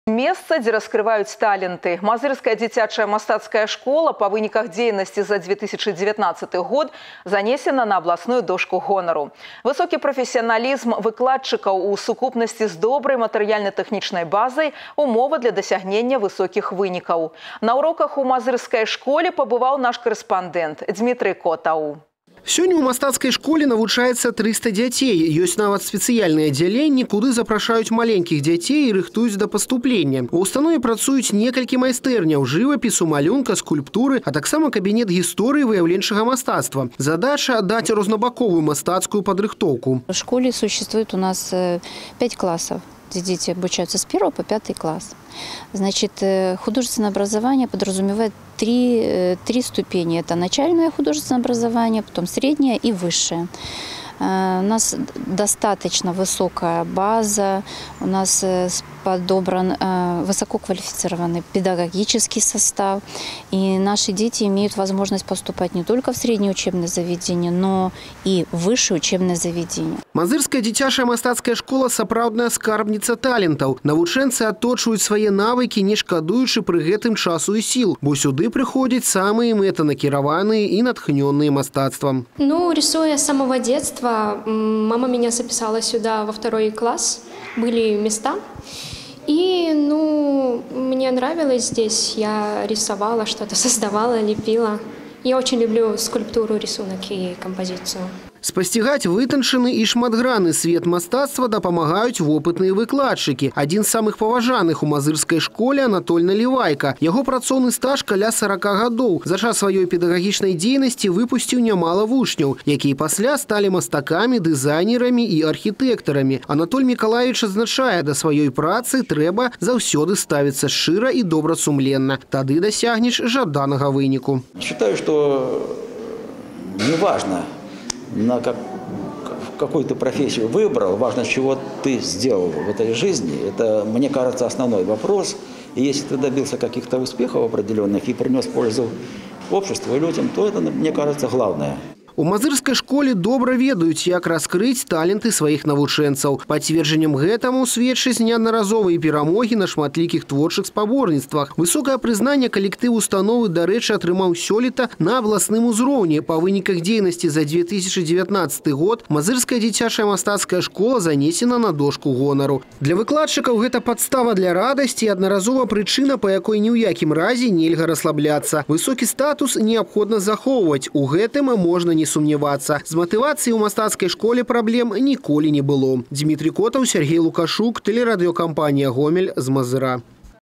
Месца, дзе раскрываюць таленты. Мазырская дзіцячая мастацкая школа па выніках дзейнасці за 2019 год занесена на абласную дошку гонару. Высокі прафесіяналізм выкладчыкаў у сукупнасці з добрай матэрыяльна-тэхнічнай базай умова для дасягнення высокіх вынікаў. На уроках у мазырскай школе пабываў наш корэспандэнт Дмітрый Котаў. Сёння ў мастацкай школе навучаецца 300 дзяцей. Ёсць нават спецыяльныя аддзяленні, куды запрашаюць маленькіх дзяцей і рыхтуюць да паступлення. У установе працуюць некалькі майстэрняў жывапісу, малюнка, скульптуры, а таксама кабінет гісторыі выяўленчага мастацтва. Задача – даць рознабаковую мастацкую падрыхтоўку. В школе существует у нас 5 классов, где дети обучаются с 1 по 5 класс. Значит, художественное образование подразумевает три ступени. Это начальное художественное образование, потом среднее и высшее. У нас достаточно высокая база, у нас подобран высококвалифицированный педагогический состав. И наши дети имеют возможность поступать не только в среднее учебное заведение, но и в высшее учебное заведение. Мазырская дзіцячая мастацкая школа – сапраўдная скарбніца талентаў. Навучэнцы адточваюць свае навыкі, не шкадуючы пры гэтым часу і сіл, бо сюды прыходзяць самыя мэтанакіраваныя і натхнённыя мастацтвам. Рисуя с самого детства, мама меня записала сюда во 2 класс, были места. И, мне нравилось здесь, я рисовала что-то, создавала, лепила. Я очень люблю скульптуру, рисунок и композицию. Спасцігаць вытанчаны і шматгранны свет мастацтва дапамагаюць вопытныя выкладчыкі. Адзін з самых паважаных у мазырскай школе Анатоль Наливайка. Яго працоўны стаж каля 40 гадоў. За час сваёй педагагічнай дзейнасці выпусціў нямала вучняў, якія пасля сталі мастакамі, дызайнерамі і архітэктарамі. Анатоль Мікалаевич адзначае, да сваёй працы трэба заўсёды ставіцца шчыра і добрасумленна. Тады дасягнеш жаданага выніку. Считаю, что неважно, какую ты профессию выбрал, важно, чего ты сделал в этой жизни. Это, мне кажется, основной вопрос. И если ты добился каких-то успехов определенных и принес пользу обществу и людям, то это, мне кажется, главное. У мазырскай школе добра ведаюць, як раскрыць таленты сваіх навучэнцаў. Пацверджаннем гэтаму сведчаць неаднаразовыя перамогі на шматлікіх творчых спаборніцтвах. Высокае прызнанне калектыў установы, дарэчы, атрымаў сёлета на абласным узроўні. Па выніках дзейнасці за 2019 год мазырская дзіцячая мастацкая школа занесена на дошку гонару. Для выкладчыкаў гэта падстава для радасці і аднаразова прычына, па якой ні ў якім разе нельга расслабляцца. Высокі статус неабходна захоўваць. У гэтым можна не сумневаться. З матывацыяй у мастацкай школе праблем ніколі не было. Дмітрый Котаў, Сергей Лукашук, тэлерадыёкампанія «Гомель» з Мазыра.